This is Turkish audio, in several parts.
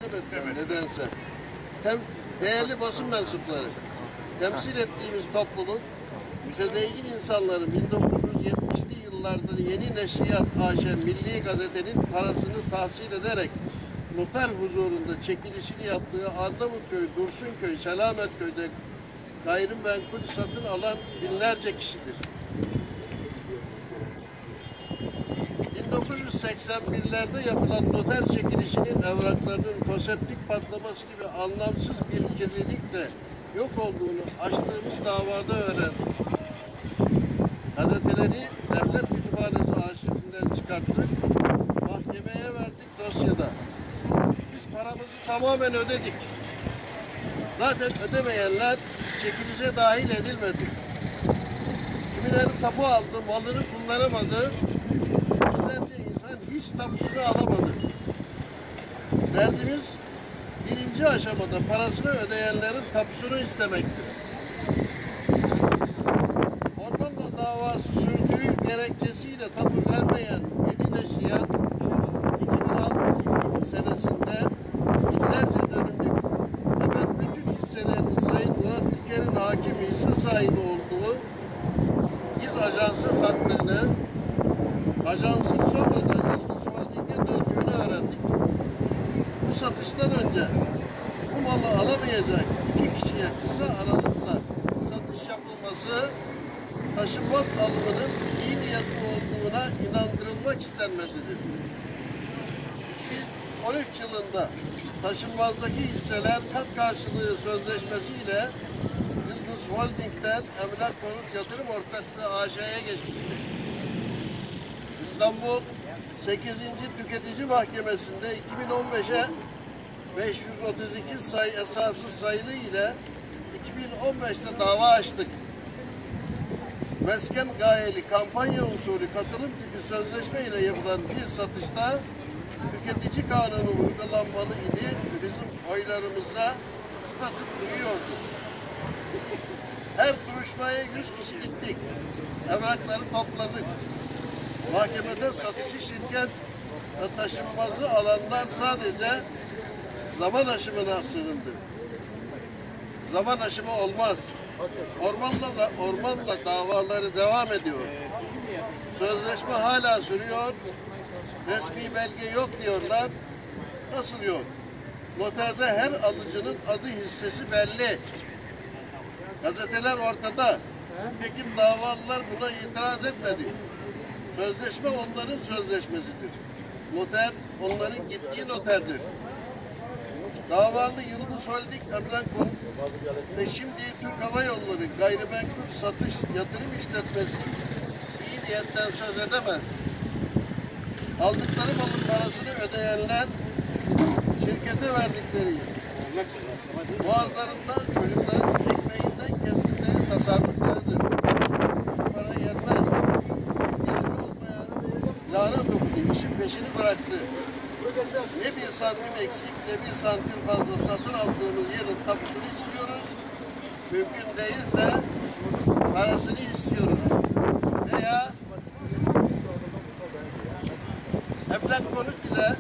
Nedense. Değerli basın mensupları, temsil ettiğimiz topluluk, mütedeyyin insanların 1970'li yıllarda Yeni Neşriyat AŞ Milli Gazete'nin parasını tahsil ederek noter huzurunda çekilişini yaptığı Arnavutköy, Dursunköy, Selametköy'de gayrimenkul satın alan binlerce kişidir. 1981'lerde yapılan noter çekilişinin evraklarının konseptlik patlaması gibi anlamsız bir kirlilikle yok olduğunu açtığımız davada öğrendik. Gazeteleri Devlet Kütüphanesi arşivinden çıkarttık, mahkemeye verdik dosyada. Biz paramızı tamamen ödedik. Zaten ödemeyenler çekilişe dahil edilmedi. Kimileri tapu aldı, malını kullanamadı. Yüzlerce insan hiç tapusunu alamadı. Derdimiz birinci aşamada parasını ödeyenlerin tapusunu istemektir. Ormanla davası sürdüğü gerekçesiyle tapu vermeyen Yeni Neşriyat 2006 senesinde binlerce dönümlük hemen bütün hisselerini Sayın Murat Ülker'in hakimi hisse sahibi olduğu İz Ajans'a sattığını, ajansın sonradan Yıldız Holding'e döndüğünü öğrendik. Bu satıştan önce bu malı alamayacak iki kişiye kısa aralıkla satış yapılması, taşınmaz alımının iyi niyetli olduğuna inandırılmak istenmesidir. 2013 yılında taşınmazdaki hisseler kat karşılığı sözleşmesiyle Yıldız Holding'den Emlak Konut Yatırım Ortaklığı AŞ'ye geçmiştir. İstanbul 8. Tüketici Mahkemesi'nde 2015'e 532 sayı esası sayılı ile 2015'te dava açtık. Mesken gayeli kampanya usulü katılım tipi sözleşme ile yapılan bir satışta tüketici kanunu uygulanmalı idi. Bizim oylarımıza katıp duyuyordu. Her duruşmaya 100 kişi gittik. Evrakları topladık. Mahkemede satıcı şirket ve taşınmazı alanlar sadece zaman aşımına sığındı. Zaman aşımı olmaz. Ormanla davaları devam ediyor. Sözleşme hala sürüyor. Resmi belge yok diyorlar. Nasıl yok? Noterde her alıcının adı hissesi belli. Gazeteler ortada. Peki davalılar buna itiraz etmedi. Sözleşme onların sözleşmesidir. Noter onların gittiği noterdir. Davalı Yıldız Holding Emlak Konut ve şimdi Türk Hava Yolları gayrimenkul satış yatırım işletmesi iyi niyetten söz edemez. Aldıkları malın parasını ödeyenler şirkete verdikleri boğazlarından çocukların ekmeğinden kestikleri tasarruflarıdır. Bu para yenmez. İhtiyacı olmayan lanet okudu, işin peşini bıraktı. Ne bir santim eksik ne bir santim fazla satın aldığımız yerin tapusunu istiyoruz. Mümkün değilse parasını istiyoruz. Veya Emlak Konut ile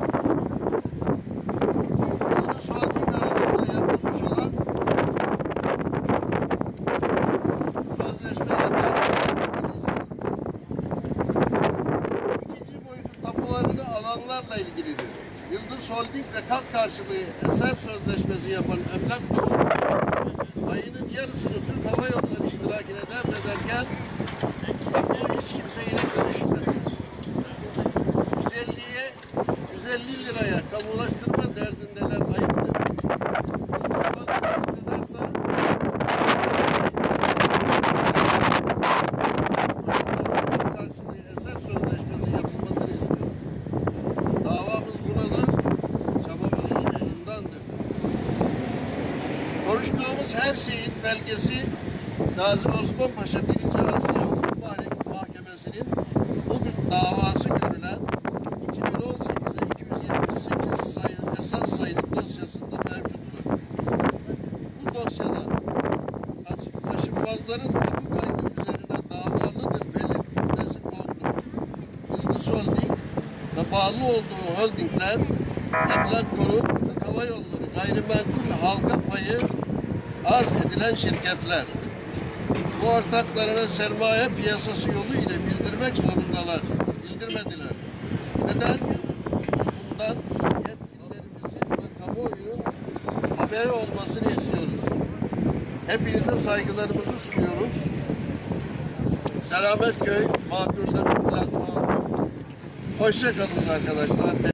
Yıldız Holding arasında yapılmış olan sözleşmeye dahil istiyoruz. İkinci boyutu tapularını alanlarla ilgilidir. Yıldız Holding ile kat karşılığı eser sözleşmesi yapan Emlak Konut payının yarısını Türk Hava Yolları iştirakine devrederken hiç kimseyle görüşmedi. 150 liraya kamulaştırma derdindeler, ayıptır. Yıldız Holding hissederse karşılığı eser sözleşmesi yapılmasını istiyoruz. Davamız bunadır, çabamız bundandır. Konuştuğumuz her şeyin belgesi Gazi Osman Paşa 1. Asya Hukuk Mahkemesi'nin bugün davası görülen 2018'e 278 sayılı esas sayılı dosyasında mevcuttur. Bu dosyada taşınmazların tapu kaydı üzerine davalıdır belirtilmesi kondu. Yıldız Holding ve bağlı olduğu holdingler Emlak Konut Hava Yolları, gayrimenkul halka payı arz edilen şirketler bu ortaklarına sermaye piyasası yolu ile bildirmek zorundalar. Bildirmediler. Neden? Bundan yetkililerimizin ve kamuoyunun haberi olmasını istiyoruz. Hepinize saygılarımızı sunuyoruz. Selametköy Mağdurları Platformu. Hoşça kalın arkadaşlar.